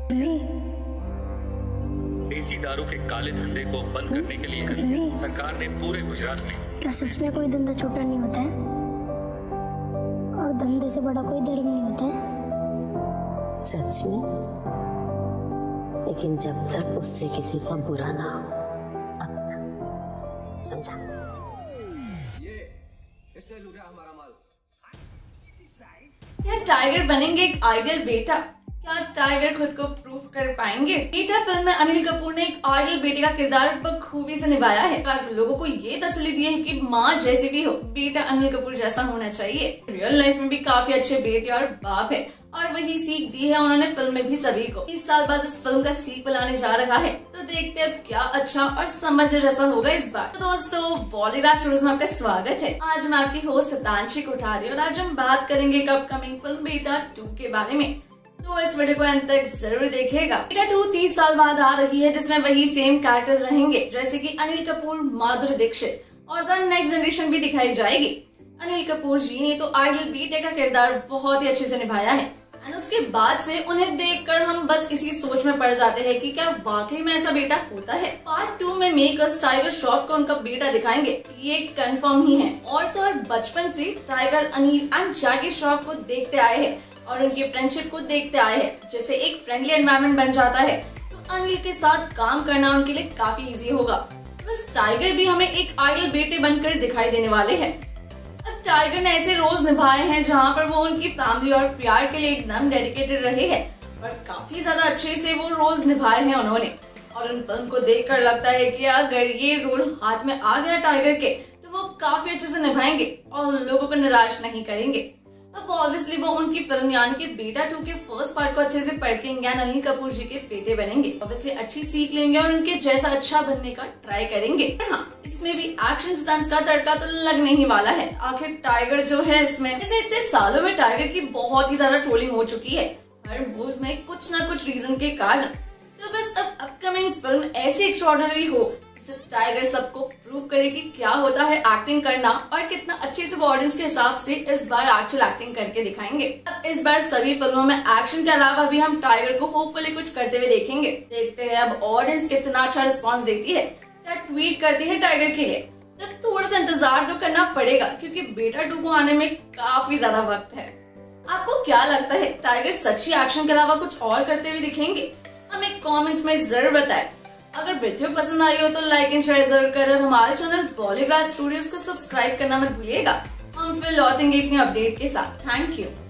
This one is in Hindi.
देसी दारू के काले धंधे को बंद करने के लिए सरकार ने पूरे गुजरात में। क्या सच में कोई धंधा छोटा नहीं होता है और धंधे से बड़ा कोई धर्म नहीं होता है? सच में, लेकिन जब तक उससे किसी का बुरा ना हो तब तक, समझा? ये इसने लूटा हमारा माल। क्या टाइगर बनेंगे एक आइडियल बेटा? क्या टाइगर खुद को प्रूफ कर पाएंगे? बेटा फिल्म में अनिल कपूर ने एक आइडियल बेटे का किरदार बखूबी से निभाया है। लोगों को ये तसल्ली दी है कि माँ जैसी भी हो, बेटा अनिल कपूर जैसा होना चाहिए। रियल लाइफ में भी काफी अच्छे बेटे और बाप है और वही सीख दी है उन्होंने फिल्म में भी सभी को। 30 साल बाद इस फिल्म का सीक्वल आने जा रहा है, तो देखते हैं अब क्या अच्छा और समझने जैसा होगा इस बार। तो दोस्तों, बॉलीवुड स्टूडियोज में आपका स्वागत है। आज मैं आपकी होस्ट हितांशी कोठारी और आज हम बात करेंगे एक अपकमिंग फिल्म बेटा 2 के बारे में। तो इस वीडियो को अंत तक जरूर देखिएगा। बेटा 2 30 साल बाद आ रही है, जिसमें वही सेम कैरेक्टर्स रहेंगे जैसे कि अनिल कपूर, माधुरी दीक्षित और द नेक्स्ट जनरेशन भी दिखाई जाएगी। अनिल कपूर जी ने तो आइडियल बेटे का किरदार बहुत ही अच्छे से निभाया है और उसके बाद से उन्हें देखकर हम बस इसी सोच में पड़ जाते हैं कि क्या वाकई में ऐसा बेटा होता है। पार्ट 2 में मेकर्स टाइगर श्रॉफ को उनका बेटा दिखाएंगे, ये कंफर्म ही है। और तो और बचपन से Tiger Anil and Jackie Shroff को देखते आए हैं और उनकी फ्रेंडशिप को देखते आए हैं। जैसे एक फ्रेंडली एनवायरनमेंट बन जाता है तो अनिल के साथ काम करना उनके लिए काफी इजी होगा। बस टाइगर भी हमें एक आइडियल बेटे बनकर दिखाई देने वाले हैं। अब टाइगर ने ऐसे रोल्स निभाए हैं जहां पर वो उनकी फैमिली और प्यार के लिए एकदम डेडिकेटेड रहे हैं और काफी ज्यादा अच्छे से वो रोल्स निभाए हैं उन्होंने। और उन फिल्म को देखकर लगता है कि अगर ये रोल हाथ में आ गया टाइगर के तो वो काफी अच्छे से निभाएंगे और लोगों को निराश नहीं करेंगे। अब ऑब्वियसली वो उनकी फिल्म यानी कि बेटा 2 के फर्स्ट पार्ट को अच्छे से पढ़ेंगे, अनिल कपूर जी के बेटे बनेंगे। ऑब्वियसली अच्छी सीख लेंगे और उनके जैसा अच्छा बनने का ट्राई करेंगे। पर हाँ, इसमें भी एक्शन स्टंट्स का तड़का तो लगने ही वाला है। आखिर टाइगर जो है इसमें, जैसे इतने सालों में टाइगर की बहुत ही ज्यादा ट्रोलिंग हो चुकी है हर मूव में कुछ ना कुछ रीजन के कारण। तो बस अब अपकमिंग फिल्म ऐसी एक्स्ट्राऑर्डिनरी हो टाइगर सबको प्रूव करे कि क्या होता है एक्टिंग करना और कितना अच्छे से वो ऑडियंस के हिसाब से इस बार एक्चुअल एक्टिंग करके दिखाएंगे। अब इस बार सभी फिल्मों में एक्शन के अलावा भी हम टाइगर को होपफुली कुछ करते हुए देखेंगे। देखते हैं अब ऑडियंस कितना अच्छा रिस्पॉन्स देती है, क्या ट्वीट करती है टाइगर के लिए। तब थोड़ा सा इंतजार तो करना पड़ेगा क्योंकि बेटा 2 को आने में काफी ज्यादा वक्त है। आपको क्या लगता है, टाइगर सच्ची एक्शन के अलावा कुछ और करते हुए दिखेंगे? हमें कमेंट्स में जरूर बताएं। अगर वीडियो पसंद आई हो तो लाइक एंड शेयर जरूर करें। हमारे चैनल बॉलीवुड स्टूडियोज को सब्सक्राइब करना मत भूलिएगा। हम फिर लौटेंगे एक नए अपडेट के साथ। Thank you.